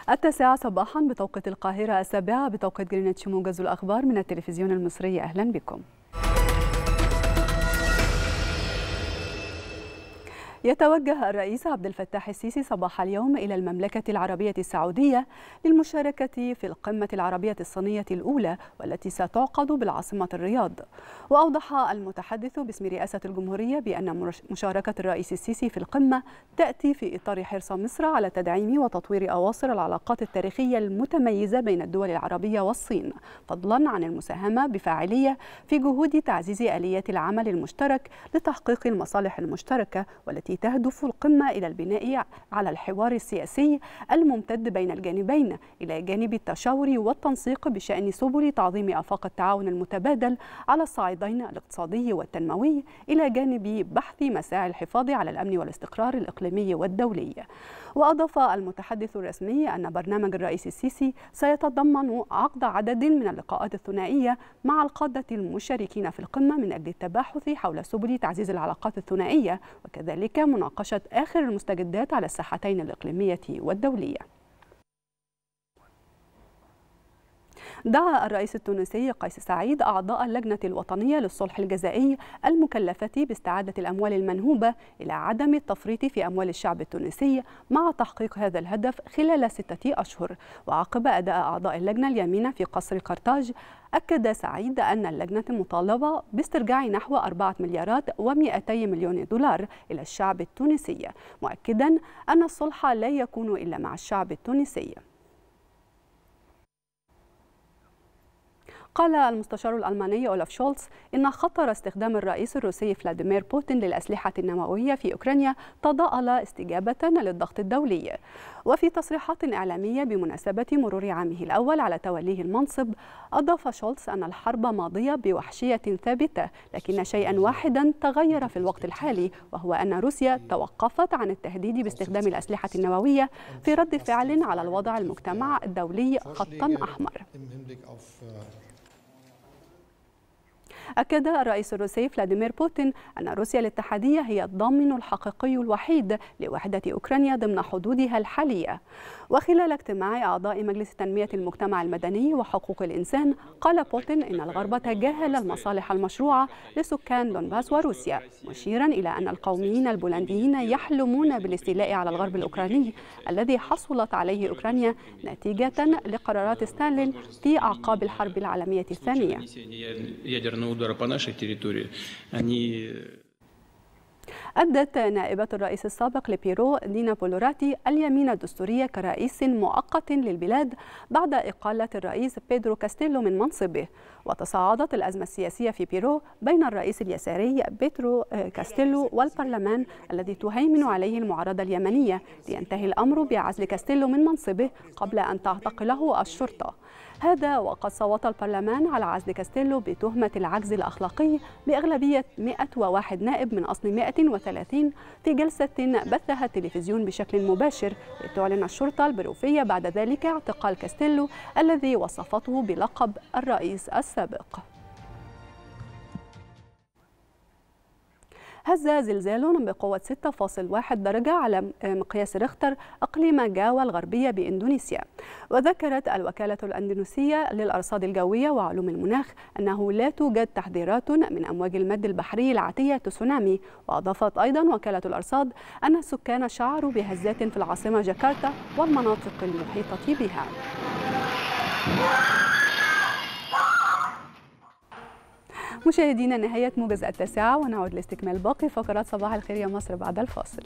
9 صباحا بتوقيت القاهرة، 7 بتوقيت جرينتش. موجز الأخبار من التلفزيون المصري، أهلا بكم. يتوجه الرئيس عبد الفتاح السيسي صباح اليوم إلى المملكة العربية السعودية للمشاركة في القمة العربية الصينية الأولى والتي ستعقد بالعاصمة الرياض. وأوضح المتحدث باسم رئاسة الجمهورية بأن مشاركة الرئيس السيسي في القمة تأتي في إطار حرص مصر على تدعيم وتطوير أواصر العلاقات التاريخية المتميزة بين الدول العربية والصين، فضلا عن المساهمة بفاعلية في جهود تعزيز آليات العمل المشترك لتحقيق المصالح المشتركة، والتي تهدف القمة إلى البناء على الحوار السياسي الممتد بين الجانبين إلى جانب التشاور والتنسيق بشأن سبل تعظيم آفاق التعاون المتبادل على الصعيدين الاقتصادي والتنموي، إلى جانب بحث مساعي الحفاظ على الأمن والاستقرار الإقليمي والدولي. وأضاف المتحدث الرسمي أن برنامج الرئيس السيسي سيتضمن عقد عدد من اللقاءات الثنائية مع القادة المشاركين في القمة من أجل التباحث حول سبل تعزيز العلاقات الثنائية، وكذلك مناقشة آخر المستجدات على الساحتين الإقليمية والدولية. دعا الرئيس التونسي قيس سعيد أعضاء اللجنة الوطنية للصلح الجزائي المكلفة باستعادة الأموال المنهوبة إلى عدم التفريط في أموال الشعب التونسي مع تحقيق هذا الهدف خلال 6 أشهر. وعقب أداء أعضاء اللجنة اليمين في قصر قرطاج، أكد سعيد أن اللجنة مطالبة باسترجاع نحو 4 مليارات و200 مليون دولار إلى الشعب التونسي، مؤكدا أن الصلح لا يكون إلا مع الشعب التونسي. قال المستشار الألماني أولاف شولتز إن خطر استخدام الرئيس الروسي فلاديمير بوتين للأسلحة النووية في أوكرانيا تضاءل استجابة للضغط الدولي. وفي تصريحات إعلامية بمناسبة مرور عامه الأول على توليه المنصب، أضاف شولتز أن الحرب ماضية بوحشية ثابتة، لكن شيئا واحدا تغير في الوقت الحالي، وهو أن روسيا توقفت عن التهديد باستخدام الأسلحة النووية في رد فعل على الوضع المجتمع الدولي خطا أحمر. أكد الرئيس الروسي فلاديمير بوتين أن روسيا الاتحادية هي الضامن الحقيقي الوحيد لوحدة أوكرانيا ضمن حدودها الحالية. وخلال اجتماع أعضاء مجلس تنمية المجتمع المدني وحقوق الإنسان، قال بوتين إن الغرب تجاهل المصالح المشروعة لسكان دونباس وروسيا، مشيرا إلى أن القوميين البولنديين يحلمون بالاستيلاء على الغرب الأوكراني الذي حصلت عليه أوكرانيا نتيجة لقرارات ستالين في أعقاب الحرب العالمية الثانية. أدت نائبة الرئيس السابق لبيرو دينا بولوراتي اليمين الدستورية كرئيس مؤقت للبلاد بعد إقالة الرئيس بيدرو كاستيلو من منصبه. وتصاعدت الأزمة السياسية في بيرو بين الرئيس اليساري بيدرو كاستيلو والبرلمان الذي تهيمن عليه المعارضة اليمنية، لينتهي الأمر بعزل كاستيلو من منصبه قبل أن تعتقله الشرطة. هذا وقد صوت البرلمان على عزل كاستيلو بتهمة العجز الأخلاقي بأغلبية 101 نائب من أصل 130 في جلسة بثها التلفزيون بشكل مباشر، لتعلن الشرطة البيروفية بعد ذلك اعتقال كاستيلو الذي وصفته بلقب الرئيس السابق. هز زلزال بقوة 6.1 درجة على مقياس ريختر إقليم جاوا الغربية بإندونيسيا. وذكرت الوكالة الأندونيسية للأرصاد الجوية وعلوم المناخ أنه لا توجد تحذيرات من أمواج المد البحري العاتية تسونامي. وأضافت أيضا وكالة الأرصاد أن السكان شعروا بهزات في العاصمة جاكرتا والمناطق المحيطة بها. مشاهدينا، نهاية موجز 9، ونعود لاستكمال باقي فقرات صباح الخير يا مصر بعد الفاصل.